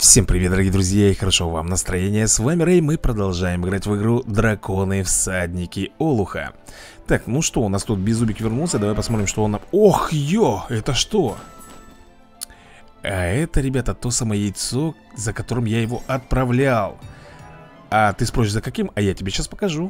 Всем привет, дорогие друзья, и хорошо вам настроение. С вами Рэй, мы продолжаем играть в игру Драконы Всадники Олуха. Так, ну что, у нас тут Беззубик вернулся. Давай посмотрим, что он нам... Ох, это что? А это, ребята, то самое яйцо, за которым я его отправлял. А ты спросишь, за каким? А я тебе сейчас покажу.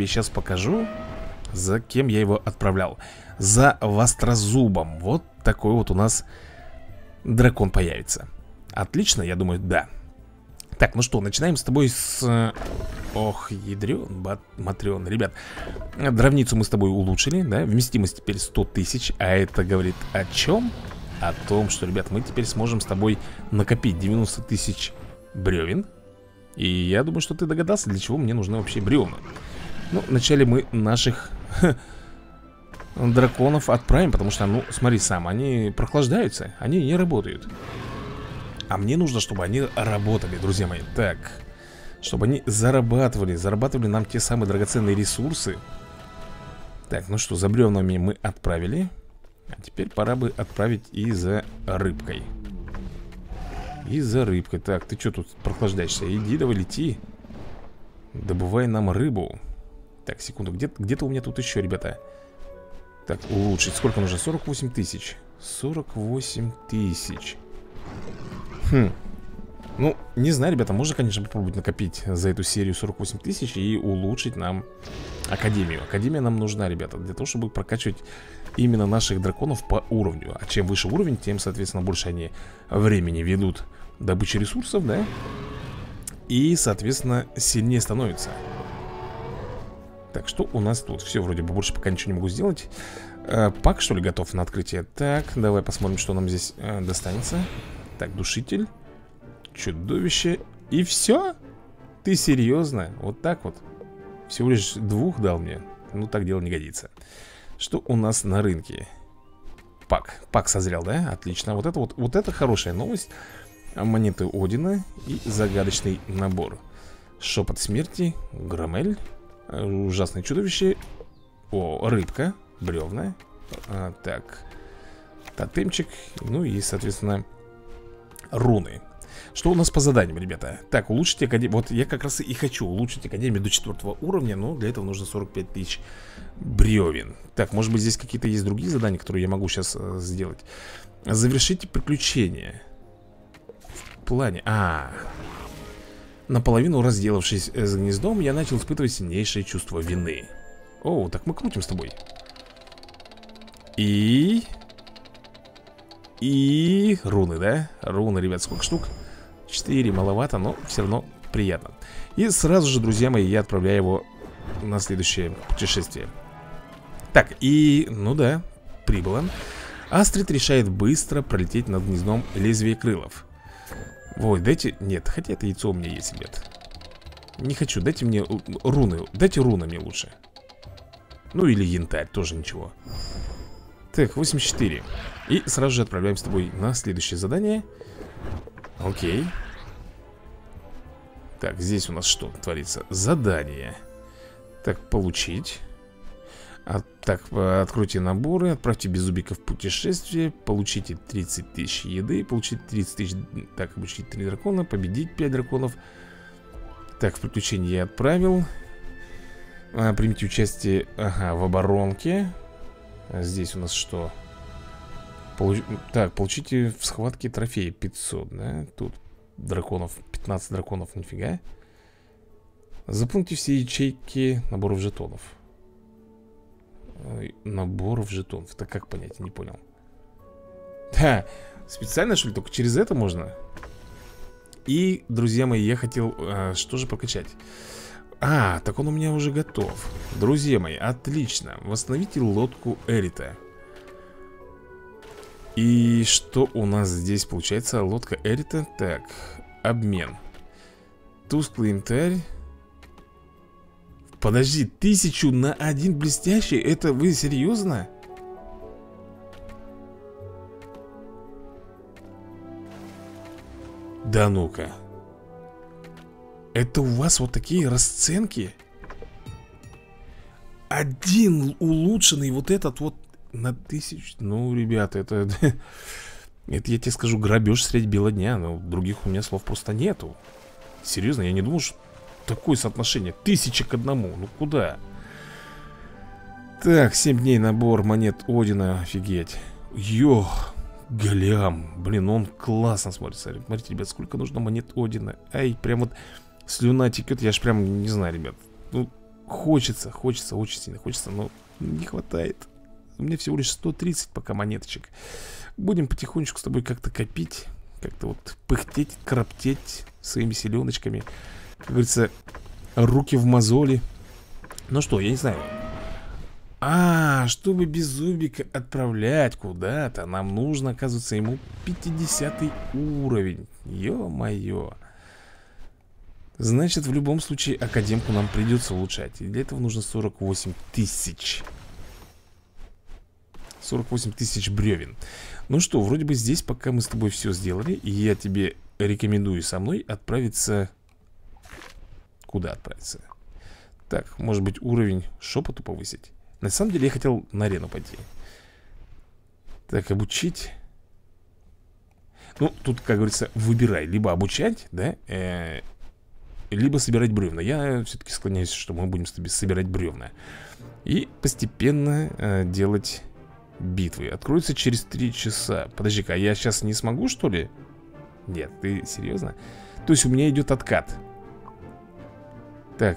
За кем я его отправлял. За Вострозубом. Вот такой вот у нас дракон появится. Отлично, я думаю, да. Так, ну что, начинаем с тобой с... Ох, ядрен, матрен. Ребят, дровницу мы с тобой улучшили, да? Вместимость теперь 100 тысяч. А это говорит о чем? О том, что, ребят, мы теперь сможем с тобой накопить 90 тысяч бревен. И я думаю, что ты догадался, для чего мне нужны вообще бревна. Ну, вначале мы наших драконов отправим, потому что, ну, смотри сам, они прохлаждаются, они не работают. А мне нужно, чтобы они работали, друзья мои. Так, чтобы они зарабатывали нам те самые драгоценные ресурсы. Так, ну что, за бревнами мы отправили. А теперь пора бы отправить и за рыбкой. Так, ты что тут прохлаждаешься? Иди, давай лети. Добывай нам рыбу. Так, секунду, где-то у меня тут еще, ребята. Так, улучшить, сколько нужно? 48 тысяч. 48 тысяч. Ну, не знаю, ребята, можно, конечно, попробовать накопить за эту серию 48 тысяч и улучшить нам Академию. Академия нам нужна, ребята, для того, чтобы прокачивать именно наших драконов по уровню. А чем выше уровень, тем, соответственно, больше они времени ведут добычи ресурсов, да? И, соответственно, сильнее становятся. Так, что у нас тут? Все, вроде бы больше пока ничего не могу сделать. Пак, что ли, готов на открытие? Так, давай посмотрим, что нам здесь достанется. Так, душитель, чудовище. И все? Ты серьезно? Вот так вот? Всего лишь 2 дал мне. Ну, так дело не годится. Что у нас на рынке? Пак созрел, да? Отлично. Вот это хорошая новость. Монеты Одина и загадочный набор. Шепот смерти, Громель, ужасное чудовище. О, рыбка, бревна. Так, тотемчик. Ну и, соответственно, руны. Что у нас по заданиям, ребята? Так, улучшить академию. Вот я как раз и хочу улучшить академию до 4 уровня. Но для этого нужно 45 тысяч бревен. Так, может быть здесь какие-то есть другие задания, которые я могу сейчас сделать. Завершите приключения. В плане... Наполовину разделавшись с гнездом, я начал испытывать сильнейшее чувство вины. О, так мы крутим с тобой. И руны, да? Руны, ребят, сколько штук? 4, маловато, но все равно приятно. И сразу же, друзья мои, я отправляю его на следующее путешествие. Так, и, ну да, прибыло. Астрид решает быстро пролететь над гнездом лезвия крылов. Ой, дайте... Нет, хотя это яйцо у меня есть, ребят. Не хочу, дайте мне руны. Дайте руны мне лучше. Ну или янтарь, тоже ничего. Так, 84. И сразу же отправляем с тобой на следующее задание. Окей. Так, здесь у нас что творится? Задание. Так, получить. Так, откройте наборы. Отправьте Беззубика в путешествие. Получите 30 тысяч еды. Получить 30 тысяч. Так, обучить 3 дракона. Победить 5 драконов. Так, в приключении я отправил. Примите участие, в оборонке. Здесь у нас что? Так, получите в схватке трофеи 500, да? Тут драконов, 15 драконов, нифига. Заполните все ячейки наборов жетонов. Наборов жетонов, это как понять, не понял. Да, специально, что ли, только через это можно? И, друзья мои, я хотел, что же прокачать? Так он у меня уже готов. Друзья мои, отлично. Восстановите лодку Эрита. И что у нас здесь получается? Лодка Эрита. Так, обмен. Тусклый янтарь. Подожди, 1000 на 1 блестящий? Это вы серьезно? Да ну-ка. Это у вас вот такие расценки? Один улучшенный вот этот вот на 1000. Ну, ребята, это Это, я тебе скажу, грабеж средь бела дня. Но других у меня слов просто нету. Серьезно, я не думал, что такое соотношение 1000 к 1. Ну куда? Так, 7 дней набор монет Одина. Офигеть. Йо, голям. Блин, он классно смотрится. Смотрите, ребят, сколько нужно монет Одина. Ай, прям вот слюна текет. Я ж прям не знаю, ребят. Ну, хочется, очень сильно хочется, но не хватает. У меня всего лишь 130 пока монеточек. Будем потихонечку с тобой как-то копить. Как-то вот пыхтеть, краптеть своими селеночками. Как говорится, руки в мозоли. Ну что, я не знаю. Чтобы Беззубика отправлять куда-то, нам нужно, оказывается, ему 50 уровень. Ё-моё. Значит, в любом случае академку нам придется улучшать. И для этого нужно 48 тысяч. 48 тысяч бревен. Ну что, вроде бы здесь пока мы с тобой все сделали. И я тебе рекомендую со мной отправиться. Куда отправиться? Так, может быть, уровень шепоту повысить? На самом деле я хотел на арену пойти. Так, обучить. Ну, тут, как говорится, выбирай. Либо обучать, да, либо собирать бревна. Я все-таки склоняюсь, что мы будем собирать бревна. И постепенно делать битвы. Откроется через 3 часа. Подожди-ка, а я сейчас не смогу, что ли? Нет, ты серьезно? То есть у меня идет откат. Так.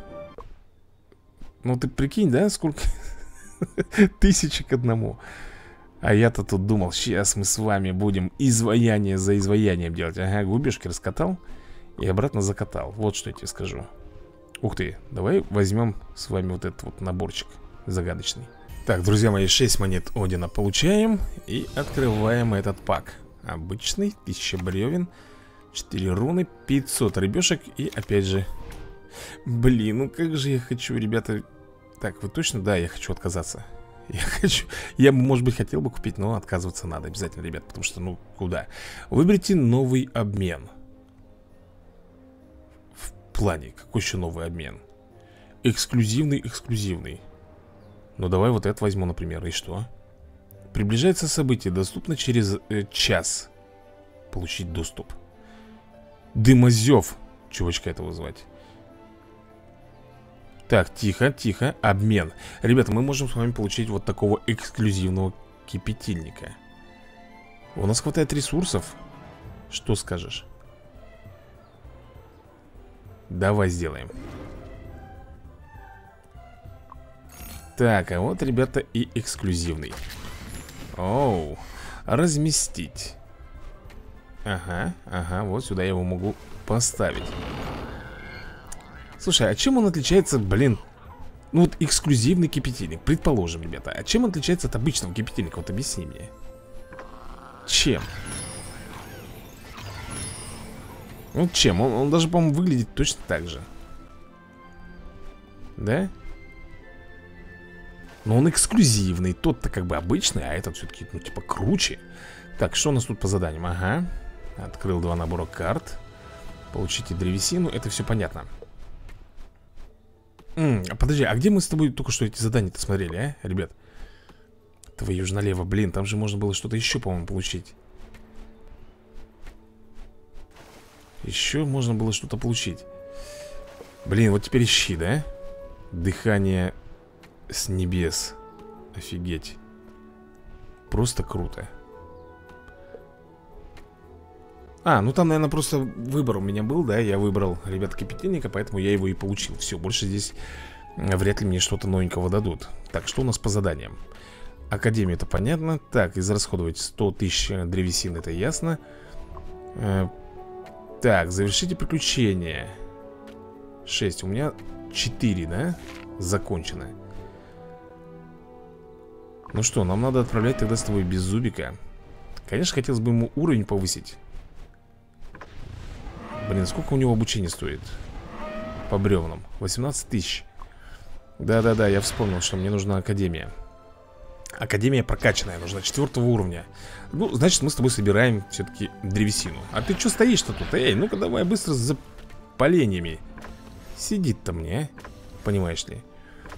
Ну ты прикинь, да, сколько? 1000 к 1. А я-то тут думал, сейчас мы с вами будем изваяние за изваянием делать. Ага, губежки раскатал и обратно закатал. Вот что я тебе скажу. Ух ты, давай возьмем с вами вот этот вот наборчик загадочный. Так, друзья мои, 6 монет Одина получаем. И открываем этот пак. Обычный, 1000 бревен, 4 руны, 500 рыбешек. И опять же, блин, ну как же я хочу, ребята. Так, вы точно? Да, я хочу отказаться. Я, может быть, хотел бы купить, но отказываться надо обязательно, ребят. Потому что, ну, куда? Выберите новый обмен. В плане, какой еще новый обмен? Эксклюзивный. Ну, давай вот это возьму, например. И что? Приближается событие. Доступно через час. Получить доступ. Дымозев. Чувачка этого звать. Так, тихо, тихо, обмен. Ребята, мы можем с вами получить вот такого эксклюзивного кипятильника. У нас хватает ресурсов. Что скажешь? Давай сделаем. Так, а вот, ребята, и эксклюзивный. Оу, разместить. Ага, вот сюда я его могу поставить. Слушай, а чем он отличается, блин? Ну вот эксклюзивный кипятильник, предположим, ребята. А чем он отличается от обычного кипятильника? Вот объясни мне. Чем? Вот чем? Он даже, по-моему, выглядит точно так же. Да? Но он эксклюзивный. Тот-то как бы обычный, а этот все-таки, ну, типа, круче. Так, что у нас тут по заданиям? Ага. Открыл 2 набора карт. Получите древесину, это все понятно. Подожди, а где мы с тобой только что эти задания-то смотрели, а, ребят? Твою ж налево, блин, там же можно было что-то еще, по-моему, получить. Еще можно было что-то получить. Блин, вот теперь ищи, да? Дыхание с небес. Офигеть. Просто круто. Ну там, наверное, просто выбор у меня был, да. Я выбрал, ребят, кипятильника, поэтому я его и получил. Все, больше здесь вряд ли мне что-то новенького дадут. Так, что у нас по заданиям? Академия, это понятно. Так, израсходовать 100 тысяч древесины, это ясно. Так, завершите приключение. 6, у меня 4, да? Закончено. Ну что, нам надо отправлять тогда с тобой Беззубика. Конечно, хотелось бы ему уровень повысить. Блин, сколько у него обучение стоит? По бревнам 18 тысяч. Да-да-да, я вспомнил, что мне нужна академия. Академия прокачанная, нужна 4 уровня. Ну, значит, мы с тобой собираем все-таки древесину. А ты что стоишь-то тут? Эй, ну-ка давай быстро за поленьями. Сидит-то мне, понимаешь ли.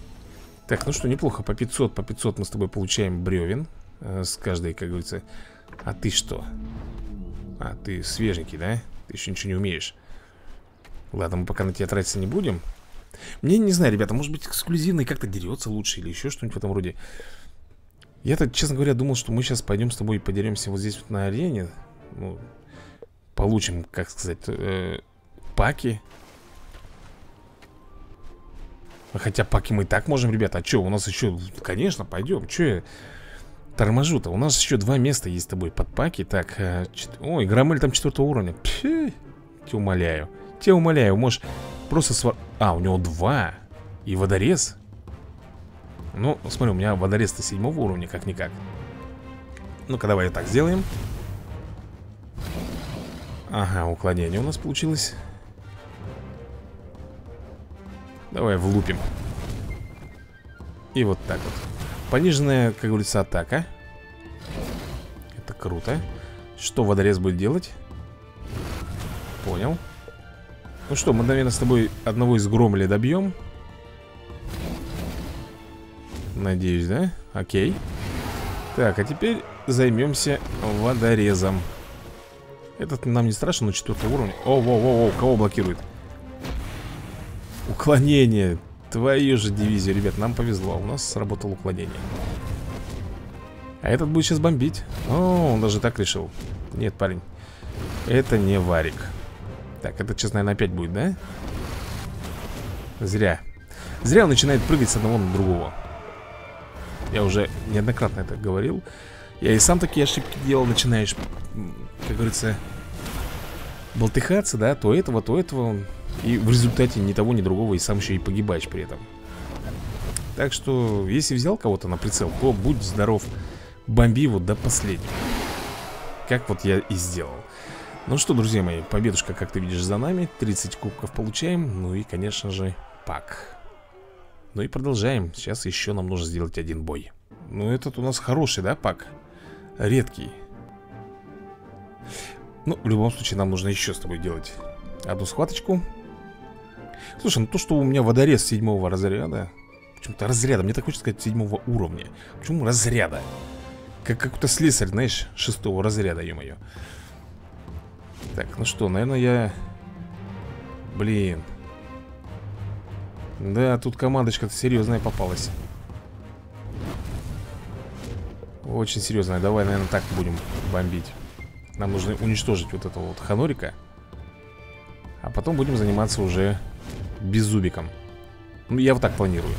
Так, ну что, неплохо, по 500 мы с тобой получаем бревен. С каждой, как говорится, А ты что? А, ты свеженький, да? Ты еще ничего не умеешь. Ладно, мы пока на тебя тратиться не будем. Мне не знаю, ребята, может быть эксклюзивный как-то дерется лучше или еще что-нибудь в этом роде. Я-то, честно говоря, думал, что мы сейчас пойдем с тобой и подеремся вот здесь вот на арене. Ну, получим, как сказать, паки. Хотя паки мы и так можем, ребята. А что, у нас еще, конечно, пойдем. Че я торможу-то? У нас еще 2 места есть с тобой под паки. Так, ой, Громель там 4 уровня. Тебя умоляю. Тебя умоляю, можешь просто А, у него 2. И водорез. Ну, смотри, у меня водорез-то 7 уровня, как-никак. Ну-ка, давай вот так сделаем. Ага, уклонение у нас получилось. Давай влупим. И вот так вот. Пониженная, как говорится, атака. Это круто. Что водорез будет делать? Понял. Ну что, мы, наверное, с тобой одного из Громеля добьем. Надеюсь, да? Окей. Так, а теперь займемся водорезом. Этот нам не страшен, но 4 уровня. О, кого блокирует? Уклонение. Твою же дивизию, ребят, нам повезло. У нас сработало уклонение. А этот будет сейчас бомбить. О, он даже так решил. Нет, парень, это не варик. Так, это сейчас, наверное, опять будет, да? Зря. Зря он начинает прыгать с одного на другого. Я уже неоднократно это говорил. Я и сам такие ошибки делал. Начинаешь, как говорится, болтыхаться, да, то этого, то этого. И в результате ни того, ни другого. И сам еще и погибаешь при этом. Так что, если взял кого-то на прицел, то будь здоров, бомби его до последнего. Как вот я и сделал. Ну что, друзья мои, победушка, как ты видишь, за нами. 30 кубков получаем. Ну и, конечно же, пак. Ну и продолжаем. Сейчас еще нам нужно сделать один бой. Ну этот у нас хороший, да, пак? Редкий. Ну, в любом случае, нам нужно еще с тобой делать одну схваточку. Слушай, ну то, что у меня водорез 7 разряда. Почему-то разряда, мне так хочется сказать 7 уровня. Почему разряда? Как какой-то слесарь, знаешь, 6 разряда, ё-моё. Так, ну что, наверное, я... Блин. Да, тут командочка-то серьезная попалась. Очень серьезная. Давай, наверное, так будем бомбить. Нам нужно уничтожить вот этого вот Ханорика. А потом будем заниматься уже беззубиком. Ну, я вот так планирую.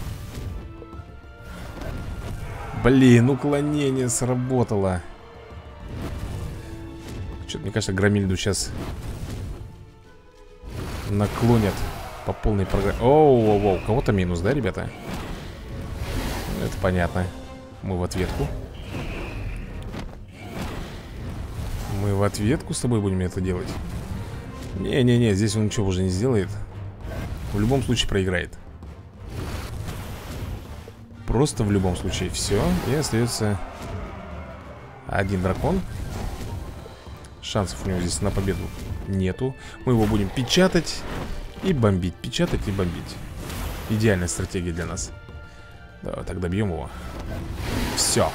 Блин, уклонение сработало. Что-то, мне кажется, Громильду сейчас наклонят по полной программе. Оу, кого-то минус, да, ребята? Это понятно. Мы в ответку. Мы в ответку с тобой будем это делать. Не-не-не, здесь он ничего уже не сделает. В любом случае проиграет. Просто в любом случае. Все, и остается один дракон. Шансов у него здесь на победу нету. Мы его будем печатать и бомбить. Печатать и бомбить. Идеальная стратегия для нас. Давай так добьем его. Все.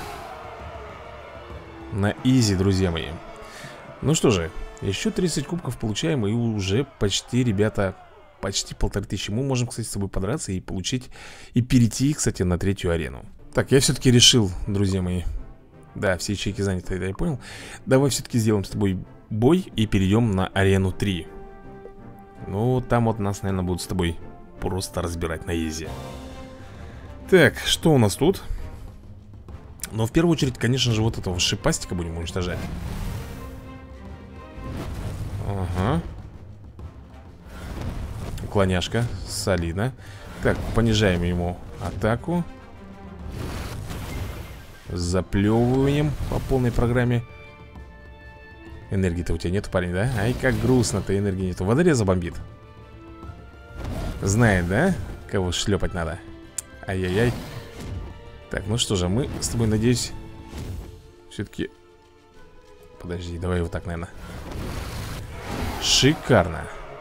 На изи, друзья мои. Ну что же, еще 30 кубков получаем. И уже почти, ребята, почти 1500. Мы можем, кстати, с тобой подраться и получить, и перейти, кстати, на 3-ю арену. Так, я все-таки решил, друзья мои. Да, все ячейки заняты, это я понял. Давай все-таки сделаем с тобой бой и перейдем на арену 3. Ну, там вот нас, наверное, будут с тобой просто разбирать на изи. Так, что у нас тут? Но в первую очередь, конечно же, вот этого шипастика будем уничтожать. Ага. Уклоняшка, солидно. Так, понижаем ему атаку. Заплевываем по полной программе. Энергии-то у тебя нет, парень, да? Ай, как грустно-то, энергии нету. Водореза бомбит. Знает, да? Кого шлепать надо. Ай-яй-яй. Так, ну что же, мы с тобой, надеюсь, все-таки... Подожди, давай вот так, наверное. Шикарно.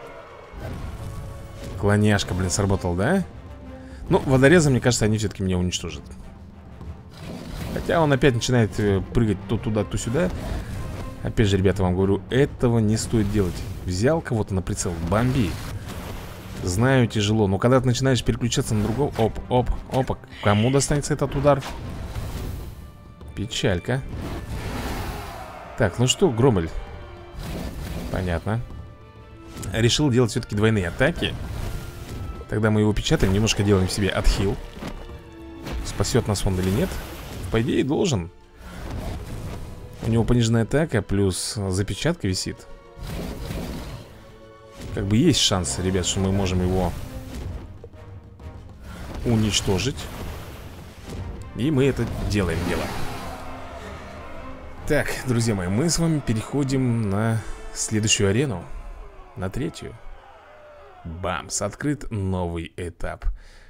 Клоняшка, блин, сработал, да? Ну, водореза, мне кажется, они все-таки меня уничтожат. Хотя он опять начинает прыгать то туда, то сюда. Опять же, ребята, вам говорю, этого не стоит делать. Взял кого-то на прицел, бомби. Знаю, тяжело, но когда ты начинаешь переключаться на другого... Оп, оп, опа. Кому достанется этот удар? Печалька. Так, ну что, Громоль. Понятно. Решил делать все-таки двойные атаки. Тогда мы его печатаем, немножко делаем себе отхил. Спасет нас он или нет? По идее, должен. У него пониженная атака, плюс запечатка висит. Как бы есть шанс, ребят, что мы можем его уничтожить. И мы это делаем, дело. Так, друзья мои, мы с вами переходим на следующую арену. На третью. Бамс, открыт новый этап.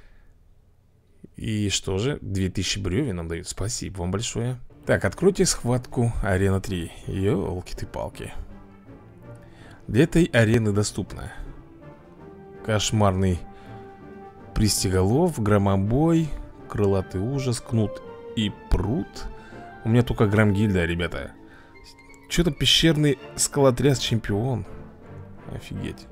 И что же, 2000 бревен нам дают. Спасибо вам большое. Так, откройте схватку арена 3. Ёлки-ты-палки. Для этой арены доступно кошмарный пристеголов, громобой, крылатый ужас, кнут и пруд. У меня только громгильда, ребята. Что-то пещерный скалотряс чемпион. Офигеть.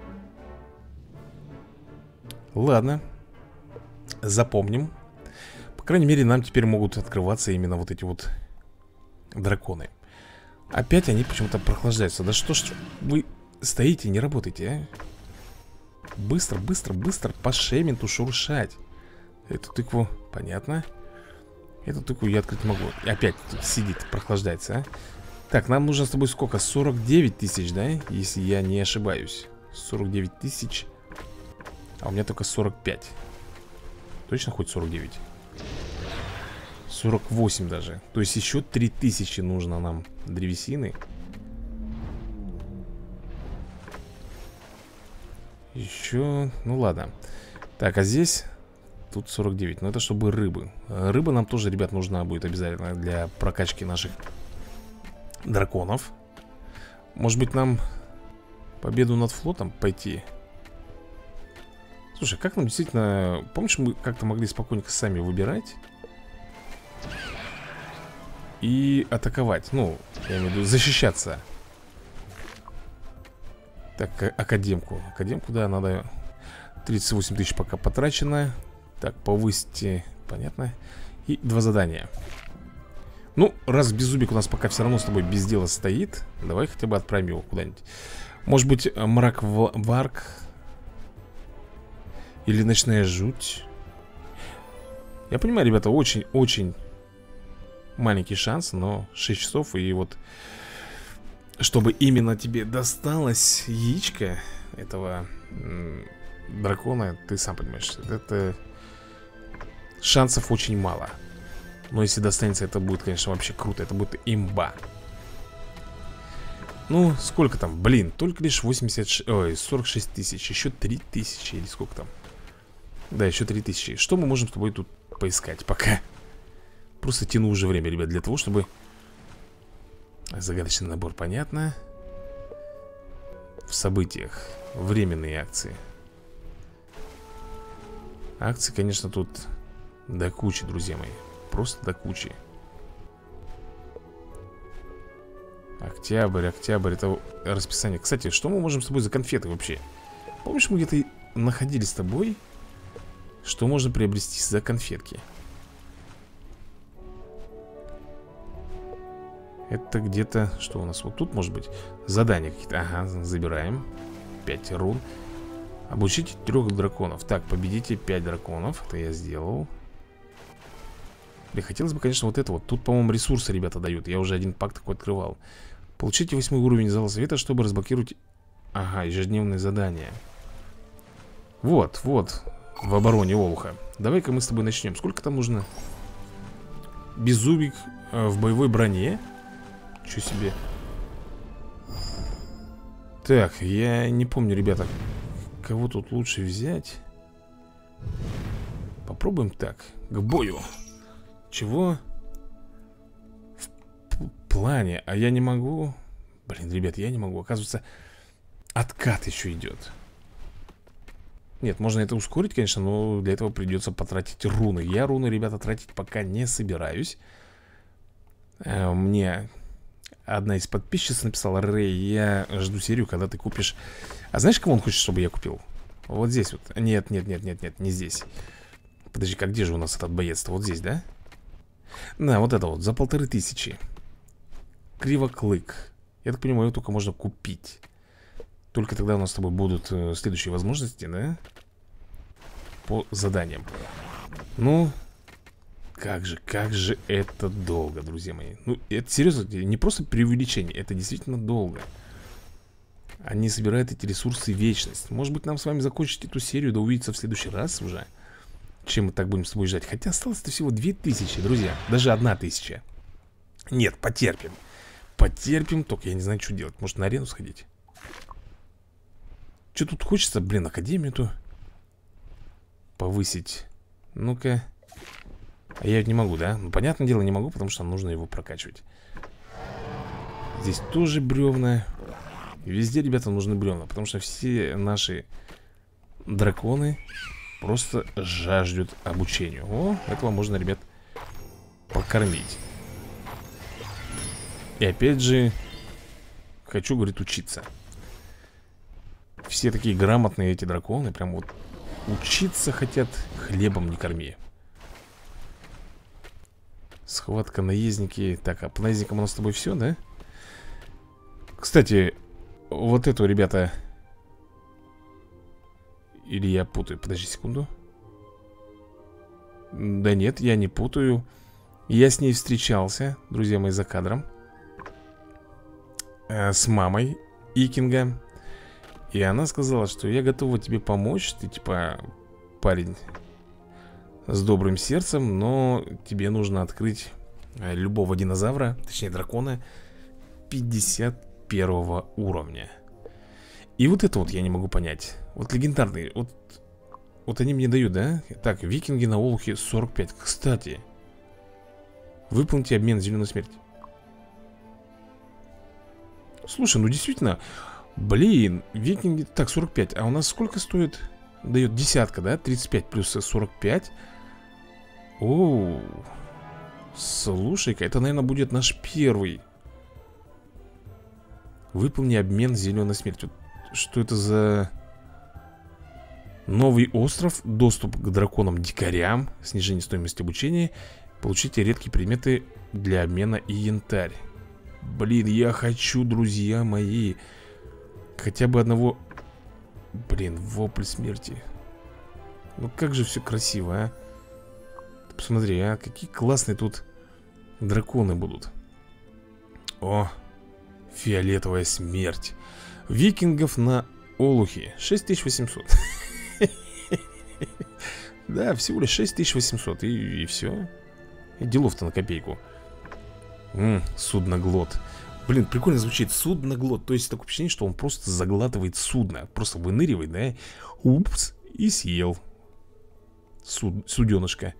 Ладно. Запомним. По крайней мере, нам теперь могут открываться именно вот эти вот драконы. Опять они почему-то прохлаждаются. Да что ж вы стоите, не работаете, а? Быстро, быстро, быстро по шементу шуршать. Эту тыкву, понятно. Эту тыкву я открыть могу. И опять тут сидит, прохлаждается, а? Так, нам нужно с тобой сколько? 49 тысяч, да? Если я не ошибаюсь. 49 тысяч. А у меня только 45. Точно хоть 49? 48 даже. То есть еще 3000 нужно нам древесины. Еще, ну ладно. Так, а здесь тут 49, но это чтобы рыбы. Рыба нам тоже, ребят, нужна будет обязательно для прокачки наших драконов. Может быть, нам победу над флотом пойти? Слушай, как нам действительно... Помнишь, мы как-то могли спокойненько сами выбирать и атаковать. Ну, я имею в виду защищаться. Так, академку. Академку, да, надо. 38 тысяч пока потрачено. Так, повысьте, понятно. И 2 задания. Ну, раз Беззубик у нас пока все равно с тобой без дела стоит, давай хотя бы отправим его куда-нибудь. Может быть, мрак Варк или ночная жуть. Я понимаю, ребята, очень-очень маленький шанс, но 6 часов. И вот чтобы именно тебе досталось яичко этого дракона, ты сам понимаешь, это шансов очень мало. Но если достанется, это будет, конечно, вообще круто. Это будет имба. Ну, сколько там? Блин, только лишь 46 тысяч. Еще 3000 или сколько там? Да, еще 3000. Что мы можем с тобой тут поискать пока? Просто тяну уже время, ребят, для того, чтобы... Загадочный набор, понятно. В событиях. Временные акции. Акции, конечно, тут до кучи, друзья мои. Просто до кучи. Октябрь, октябрь, это расписание. Кстати, что мы можем с тобой за конфеты вообще? Помнишь, мы где-то находились с тобой? Что можно приобрести за конфетки? Это где-то, что у нас вот тут может быть? Задания какие-то, ага, забираем 5 рун. Обучите 3 драконов. Так, победите 5 драконов. Это я сделал. Мне хотелось бы, конечно, вот это вот. Тут, по-моему, ресурсы ребята дают. Я уже один пак такой открывал. Получите 8 уровень зала света, чтобы разблокировать... Ага, ежедневные задания. Вот, вот. В обороне Олуха. Давай-ка мы с тобой начнем. Сколько там нужно? Беззубик в боевой броне. Чё себе. Так, я не помню, ребята, кого тут лучше взять. Попробуем так. К бою. Чего? В плане. А я не могу. Блин, ребят, я не могу. Оказывается, откат еще идет. Нет, можно это ускорить, конечно, но для этого придется потратить руны. Я руны, ребята, тратить пока не собираюсь. Мне одна из подписчиц написала: Рэй, я жду серию, когда ты купишь. А знаешь, кого он хочет, чтобы я купил? Вот здесь вот. Нет, не здесь. Подожди, где же у нас этот боец-то? Вот здесь, да? Да, вот это вот, за 1500. Кривоклык. Я так понимаю, его только можно купить. Только тогда у нас с тобой будут следующие возможности, да? По заданиям. Ну, как же это долго, друзья мои. Ну, это серьезно, не просто преувеличение, это действительно долго. Они собирают эти ресурсы вечность. Может быть, нам с вами закончить эту серию, да увидеться в следующий раз уже. Чем мы так будем с тобой ждать? Хотя осталось-то всего 2000, друзья. Даже 1000. Нет, потерпим. Потерпим, только я не знаю, что делать. Может, на арену сходить? Что тут хочется, блин, академию-то повысить. Ну-ка. А я ведь не могу, да? Ну, понятное дело, не могу, потому что нужно его прокачивать. Здесь тоже бревна. Везде, ребята, нужны бревна, потому что все наши драконы просто жаждут обучению. О, этого можно, ребят, покормить. И опять же, хочу, говорит, учиться. Все такие грамотные эти драконы, прям вот учиться хотят, хлебом не корми. Схватка, наездники. Так, а по наездникам у нас с тобой все, да? Кстати, вот эту, ребята. Или я путаю? Подожди секунду. Да нет, я не путаю. Я с ней встречался, друзья мои, за кадром. С мамой Икинга. И она сказала, что я готова тебе помочь. Ты типа парень с добрым сердцем, но тебе нужно открыть любого динозавра, точнее дракона 51 уровня. И вот это вот я не могу понять. Вот легендарные, вот они мне дают, да? Так, викинги на Олухе 45. Кстати, выполните обмен зеленой смерти. Слушай, ну действительно, блин, викинги. Так, 45, а у нас сколько стоит? Дает десятка, да? 35 плюс 45. Оу. Слушай-ка, это, наверное, будет наш первый. Выполни обмен зеленой смертью. Что это за новый остров? Доступ к драконам-дикарям. Снижение стоимости обучения. Получите редкие предметы для обмена и янтарь. Блин, я хочу, друзья мои, хотя бы одного. Блин, вопль смерти. Ну как же все красиво, а? Ты посмотри, а какие классные тут драконы будут. О, фиолетовая смерть. Викингов на Олухе 6800. Да, всего лишь 6800. И все. И делов-то на копейку. Судноглот. Блин, прикольно звучит, судноглот. То есть такое впечатление, что он просто заглатывает судно. Просто выныривает, да? Упс, и съел суденышко.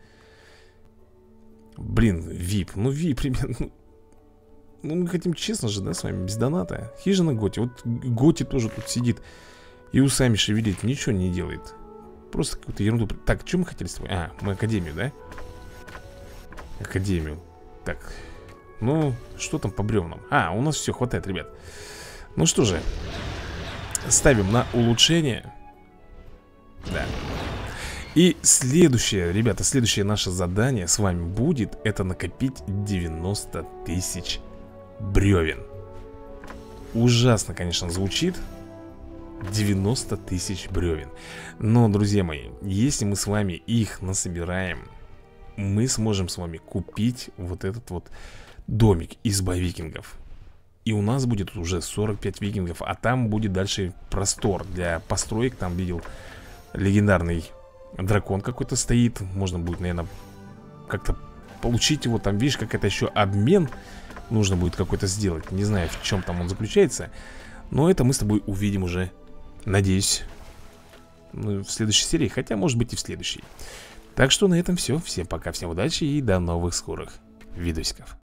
Блин, вип. Ну, вип, ребят. Ну, мы хотим честно же, да, с вами, без доната. Хижина Готи. Вот Готи тоже тут сидит и усами шевелит, ничего не делает. Просто какую-то ерунду. Так, что мы хотели с тобой? А, мы академию, да? Академию. Так, ну, что там по бревнам? А, у нас все хватает, ребят. Ну что же, ставим на улучшение. Да. И следующее, ребята, следующее наше задание с вами будет: это накопить 90 тысяч бревен. Ужасно, конечно, звучит. 90 тысяч бревен. Но, друзья мои, если мы с вами их насобираем, мы сможем с вами купить вот этот вот домик, изба викингов. И у нас будет уже 45 викингов. А там будет дальше простор для построек. Там видел легендарный дракон какой-то стоит. Можно будет, наверное, как-то получить его. Там, видишь, как это еще обмен нужно будет какой-то сделать. Не знаю, в чем там он заключается. Но это мы с тобой увидим уже, надеюсь, в следующей серии. Хотя, может быть, и в следующей. Так что на этом все. Всем пока, всем удачи и до новых скорых видосиков.